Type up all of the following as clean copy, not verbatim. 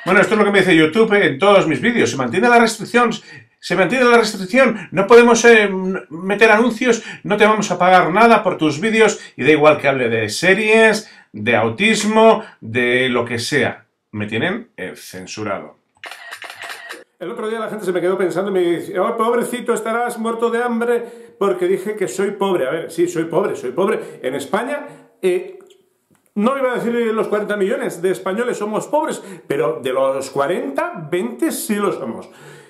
Bueno, esto es lo que me dice YouTube en todos mis vídeos. Se mantiene la restricción. Se mantiene la restricción. No podemos meter anuncios. No te vamos a pagar nada por tus vídeos. Y da igual que hable de series, de autismo, de lo que sea. Me tienen censurado. El otro día la gente se me quedó pensando y me dice: oh, pobrecito, estarás muerto de hambre porque dije que soy pobre. A ver, sí, soy pobre, soy pobre. En España... no iba a decir los 40 millones de españoles somos pobres, pero de los 40, 20 sí lo somos.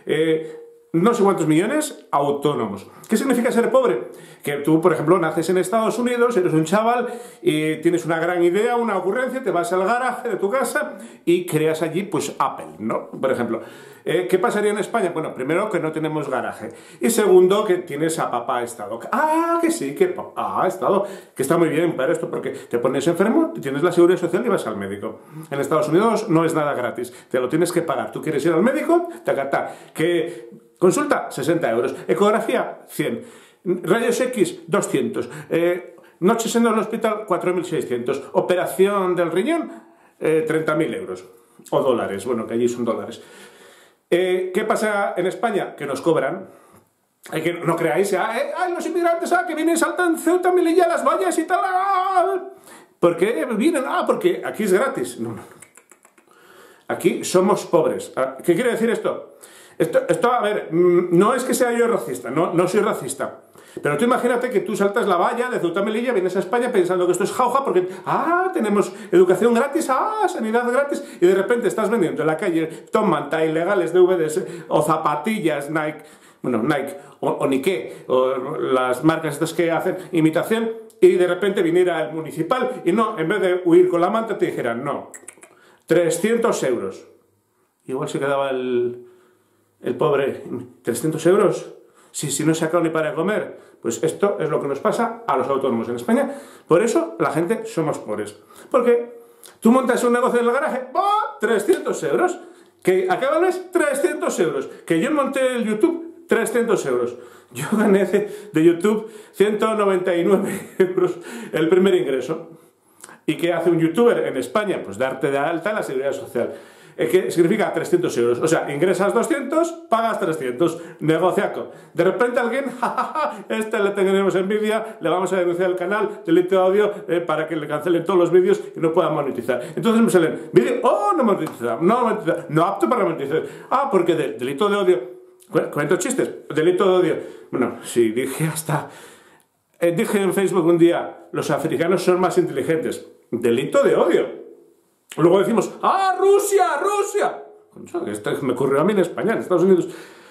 No sé cuántos millones autónomos. ¿Qué significa ser pobre? Que tú, por ejemplo, naces en Estados Unidos, eres un chaval y tienes una gran idea, una ocurrencia, te vas al garaje de tu casa y creas allí, pues, Apple, ¿no? Por ejemplo. ¿Qué pasaría en España? Bueno, primero, que no tenemos garaje. Y segundo, que tienes a papá Estado. Ah, que sí, que papá Estado. Que está muy bien para esto, porque te pones enfermo, tienes la seguridad social y vas al médico. En Estados Unidos no es nada gratis. Te lo tienes que pagar. Tú quieres ir al médico, tacatá. Que consulta, 60 euros. Ecografía, 100. Rayos X, 200. Noches en el hospital, 4.600. Operación del riñón, 30.000 euros. O dólares, bueno, que allí son dólares. ¿Qué pasa en España? Que nos cobran. Que no creáis, los inmigrantes que vienen, saltan Ceuta, Melilla, las vallas y tal. ¿Por qué vienen? Porque aquí es gratis. No. Aquí somos pobres. ¿Qué quiere decir esto? Esto, a ver, no es que sea yo racista, no soy racista. Pero tú imagínate que tú saltas la valla de Ceuta Melilla, vienes a España pensando que esto es jauja porque, tenemos educación gratis, sanidad gratis, y de repente estás vendiendo en la calle Tom Manta ilegales DVDs o zapatillas Nike, bueno, Nike o Nike, o las marcas estas que hacen imitación, y de repente viniera el municipal y no, en vez de huir con la manta te dijeran, no, 300 euros. Igual se quedaba el pobre, 300 euros. Si no he sacado ni para comer. Pues esto es lo que nos pasa a los autónomos en España. Por eso la gente somos pobres. Porque tú montas un negocio en el garaje, 300 euros. Que acaba el mes, 300 euros. Que yo monté el YouTube, 300 euros. Yo gané de YouTube 199 euros el primer ingreso. ¿Y qué hace un youtuber en España? Pues darte de alta en la seguridad social. ¿Qué significa 300 euros? O sea, ingresas 200, pagas 300. Negociaco. De repente alguien, le tenemos envidia, le vamos a denunciar el canal, delito de audio, para que le cancelen todos los vídeos y no puedan monetizar. Entonces me salen vídeos, no monetizar, no apto para monetizar. Porque delito de odio. Cuento chistes, delito de odio. Bueno, sí, dije dije en Facebook un día, los africanos son más inteligentes. Delito de odio. Luego decimos, ¡Rusia! Esto me ocurrió a mí en España, en Estados Unidos,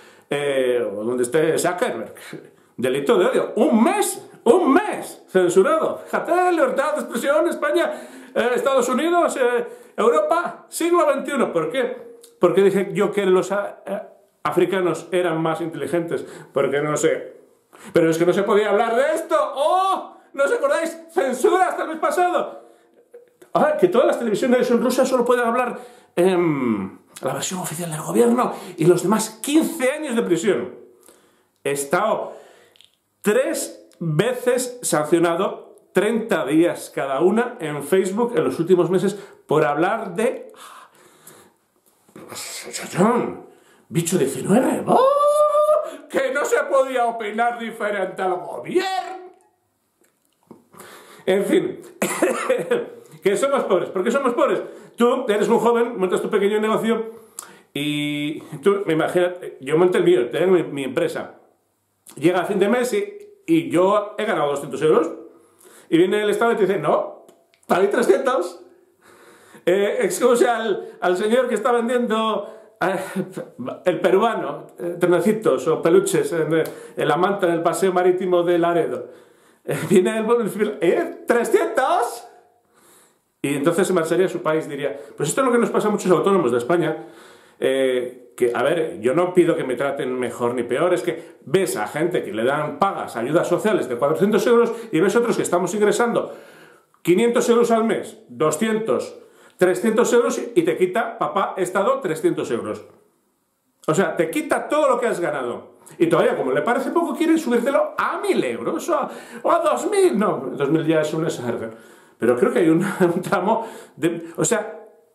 o donde esté Zuckerberg. Delito de odio. ¡Un mes! Censurado. Fíjate, libertad de expresión, España, Estados Unidos, Europa, siglo XXI. ¿Por qué? Porque dije yo que los africanos eran más inteligentes. Porque no sé. Pero es que no se podía hablar de esto. ¿No os acordáis? Censura hasta el mes pasado. Que todas las televisiones rusas solo pueden hablar la versión oficial del gobierno y los demás 15 años de prisión. He estado 3 veces sancionado, 30 días cada una en Facebook en los últimos meses por hablar de... Bicho 19. Que no se podía opinar diferente al gobierno. En fin... Que somos pobres. ¿Por qué somos pobres? Tú eres un joven, montas tu pequeño negocio y tú, imagínate, yo monté el mío, tengo mi empresa. Llega a fin de mes y yo he ganado 200 euros y viene el Estado y te dice, no, vale 300. Excuse al señor que está vendiendo el peruano, trenecitos o peluches en la manta del paseo marítimo de Laredo. Viene el 300. Y entonces se marcharía a su país, diría, pues esto es lo que nos pasa a muchos autónomos de España, que, a ver, yo no pido que me traten mejor ni peor, es que ves a gente que le dan pagas, ayudas sociales de 400 euros y ves otros que estamos ingresando 500 euros al mes, 200, 300 euros y te quita, papá, Estado, 300 euros. O sea, te quita todo lo que has ganado. Y todavía, como le parece poco, quiere subírtelo a 1.000 euros o a 2.000. No, 2.000 ya es un exagero. Pero creo que hay un tramo de... O sea,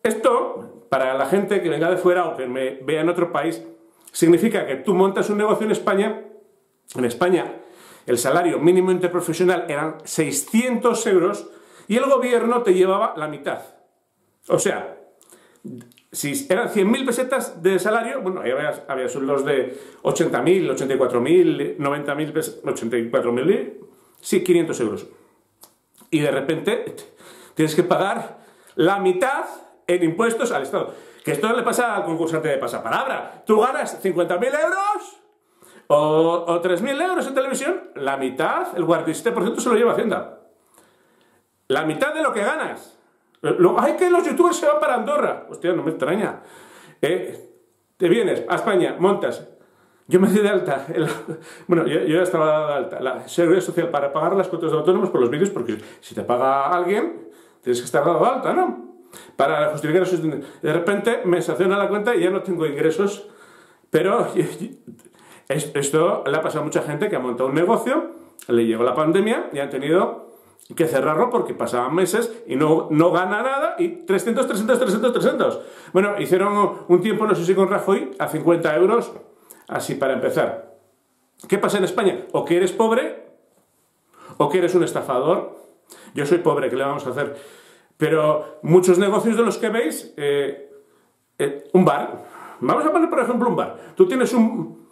esto, para la gente que venga de fuera o que me vea en otro país, significa que tú montas un negocio en España. En España el salario mínimo interprofesional eran 600 euros y el gobierno te llevaba la mitad. O sea, si eran 100.000 pesetas de salario, bueno, ahí había sueldos de 80.000, 84.000, 90.000 pesetas, 84.000, sí, 500 euros. Y de repente tienes que pagar la mitad en impuestos al Estado. Que esto no le pasa al concursante de pasapalabra. Tú ganas 50.000 euros o 3.000 euros en televisión, la mitad, el 47% se lo lleva Hacienda. La mitad de lo que ganas. Hay que los youtubers se van para Andorra. Hostia, no me extraña. Te vienes a España, montas. Yo me di de alta. Bueno, yo ya estaba dado de alta. La seguridad social para pagar las cuotas de autónomos por los vídeos, porque si te paga alguien, tienes que estar dado de alta, ¿no? Para justificar eso. De repente me sanciona la cuenta y ya no tengo ingresos. Pero esto le ha pasado a mucha gente que ha montado un negocio, le llegó la pandemia y han tenido que cerrarlo porque pasaban meses y no gana nada y 300. Bueno, hicieron un tiempo, no sé si con Rajoy, a 50 euros, así para empezar. ¿Qué pasa en España? O que eres pobre o que eres un estafador. Yo soy pobre, ¿qué le vamos a hacer? Pero muchos negocios de los que veis, un bar, vamos a poner por ejemplo un bar. Tú tienes un...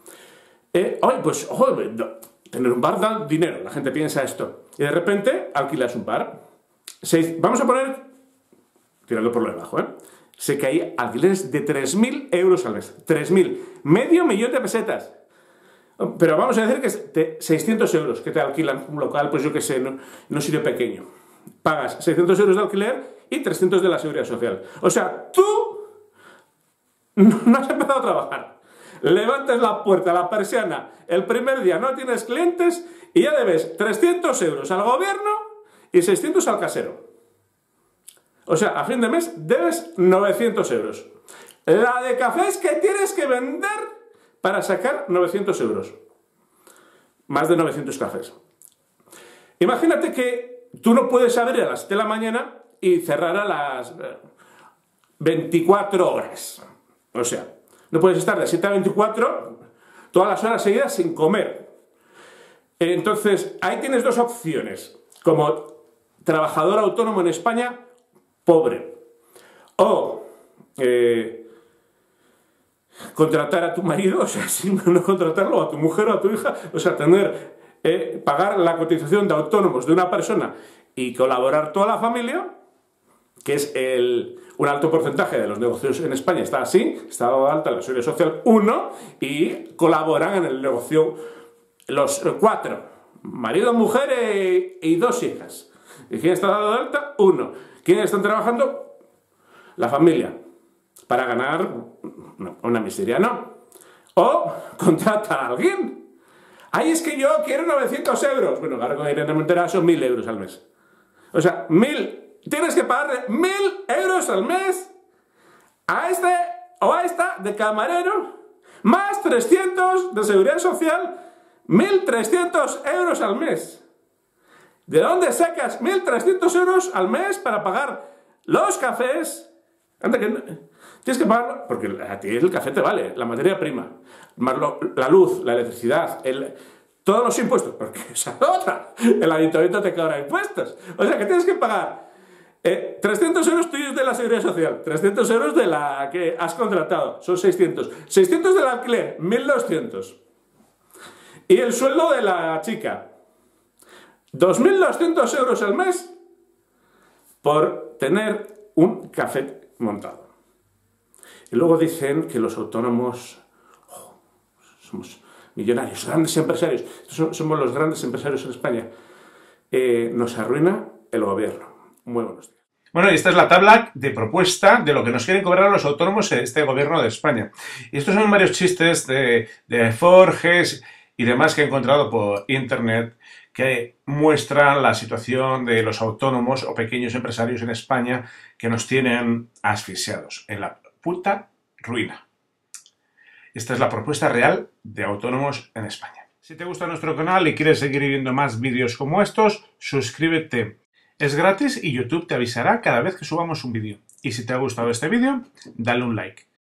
tener un bar da dinero, la gente piensa esto. Y de repente alquilas un bar. Vamos a poner, tirando por lo de abajo, sé que hay alquileres de 3.000 euros al mes. 3.000, medio millón de pesetas. Pero vamos a decir que es de 600 euros que te alquilan un local, pues yo que sé, no sitio pequeño. Pagas 600 euros de alquiler y 300 de la seguridad social. O sea, tú no has empezado a trabajar. Levantas la puerta, la persiana, el primer día no tienes clientes y ya debes 300 euros al gobierno y 600 al casero. O sea, a fin de mes debes 900 euros. La de cafés que tienes que vender para sacar 900 euros. Más de 900 cafés. Imagínate que tú no puedes abrir a las 7 de la mañana y cerrar a las 24 horas. O sea, no puedes estar de 7 a 24 todas las horas seguidas sin comer. Entonces, ahí tienes dos opciones. Como trabajador autónomo en España, pobre. O contratar a tu marido, o sea, si no contratarlo, a tu mujer o a tu hija, o sea, pagar la cotización de autónomos de una persona y colaborar toda la familia, que es un alto porcentaje de los negocios en España está así, está dado de alta en la Seguridad Social 1 y colaboran en el negocio los 4, marido, mujer y 2 hijas. ¿Y quién está dado de alta? 1. ¿Quiénes están trabajando? La familia. Para ganar una miseria, ¿no? O contrata a alguien. Ay, es que yo quiero 900 euros. Bueno, ahora con Irene Montera son 1.000 euros al mes. O sea, 1.000. Tienes que pagarle 1.000 euros al mes a este o a esta de camarero, más 300 de seguridad social, 1.300 euros al mes. ¿De dónde sacas 1.300 euros al mes para pagar los cafés? Anda que tienes que pagarlo, porque a ti el café te vale, la materia prima, más la luz, la electricidad, todos los impuestos, porque esa otra, el ayuntamiento te cobra impuestos. O sea que tienes que pagar 300 euros tuyos de la seguridad social, 300 euros de la que has contratado, son 600. 600 del alquiler, 1.200. Y el sueldo de la chica, 2.200 euros al mes por tener un café montado. Y luego dicen que los autónomos somos millonarios, grandes empresarios. Somos los grandes empresarios en España. Nos arruina el gobierno. Muy buenos días. Bueno, y esta es la tabla de propuesta de lo que nos quieren cobrar los autónomos en este gobierno de España. Y estos son varios chistes de Forges y demás que he encontrado por internet que muestran la situación de los autónomos o pequeños empresarios en España que nos tienen asfixiados en la puta ruina. Esta es la propuesta real de autónomos en España. Si te gusta nuestro canal y quieres seguir viendo más vídeos como estos, suscríbete Es gratis y YouTube te avisará cada vez que subamos un vídeo. Y si te ha gustado este vídeo, dale un like.